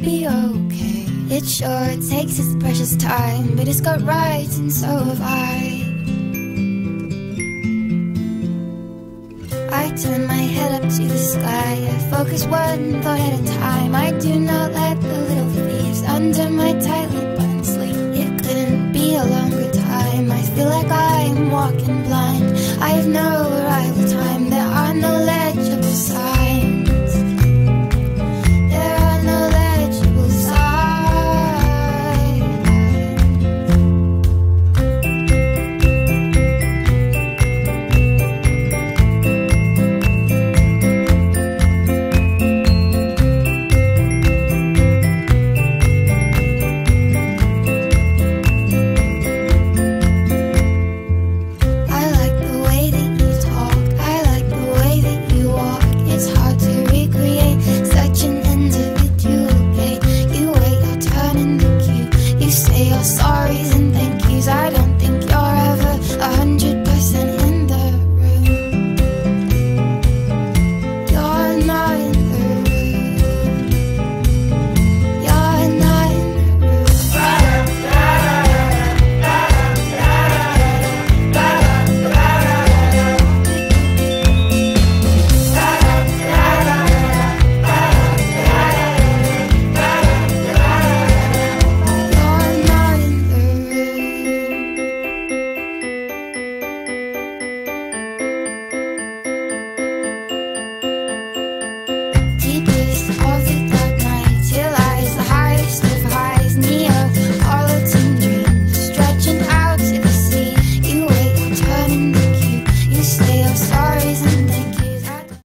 be okay. It sure takes its precious time, but it's got rights and so have I. I turn my head up to the sky, I focus one thought at a time. I do not let the little thieves under my tightly buttoned sleeve. It couldn't be a longer time, I feel like I'm walking blind. I have no arrival